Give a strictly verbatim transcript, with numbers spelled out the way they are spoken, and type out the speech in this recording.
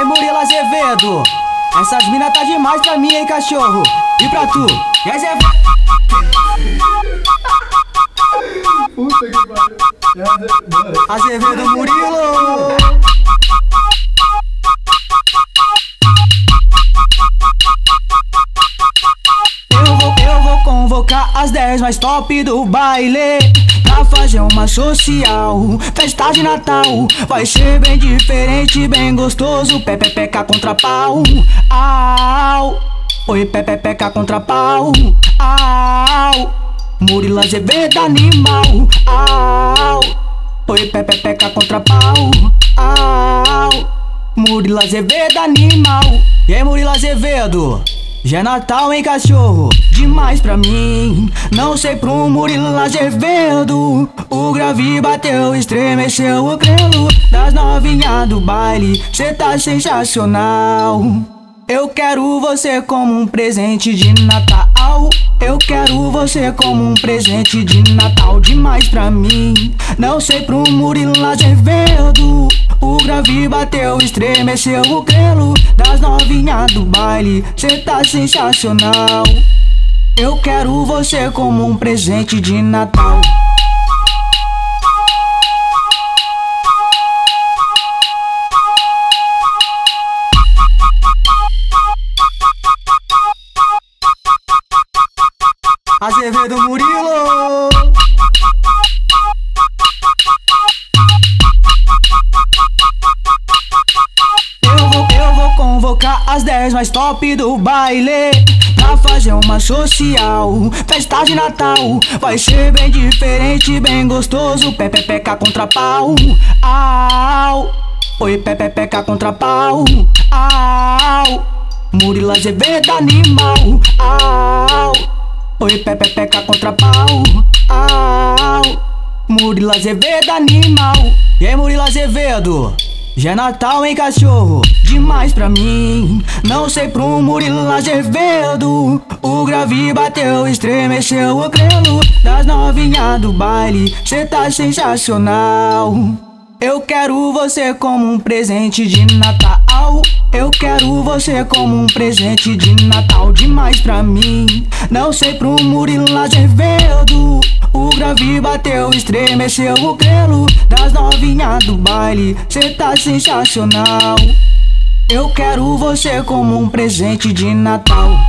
Murilo Azevedo, essas mina tá demais pra mim, hein, cachorro? E pra tu? E Azevedo? Puta que pariu. Azevedo Murilo. Eu vou, eu vou convocar as dez mais top do baile pra fazer uma social, festa de Natal. Vai ser bem diferente, bem gostoso. Pepepeca contra pau, au. Oi, pepepeca contra pau, au. Murilo Azevedo animal, au. Oi, pepepeca contra pau, au. Murilo Azevedo animal. E aí, Murilo Azevedo? Já é Natal, hein, cachorro? Demais pra mim. Não sei pro Murilo Azevedo. O grave bateu, estremeceu o crelo das novinhas do baile. Cê tá sensacional. Eu quero você como um presente de Natal. Eu quero você como um presente de Natal. Demais pra mim. Não sei pro Murilo Azevedo. O grave bateu, estremeceu o crelo das novinhas do baile. Cê tá sensacional. Eu quero você como um presente de Natal. Azevedo Murilo. Eu vou, eu vou convocar as dez mais top do baile pra fazer uma social, festa de Natal. Vai ser bem diferente, bem gostoso. Pepepeca contra pau, au. Oi, pepepeca contra pau, au. Murilo Azevedo animal, au. Oi, pepepeca contra pau, au. Murilo Azevedo animal. E aí, Murilo Azevedo? Já é Natal, hein, cachorro? Demais pra mim. Não sei pro Murilo Azevedo. O grave bateu, estremeceu o crelo das novinhas do baile. Cê tá sensacional. Eu quero você como um presente de Natal. Eu quero você como um presente de Natal. Demais pra mim. Não sei pro Murilo Azevedo. O grave bateu, estremeceu o crelo das novinhas do baile. Cê tá sensacional. Eu quero você como um presente de Natal.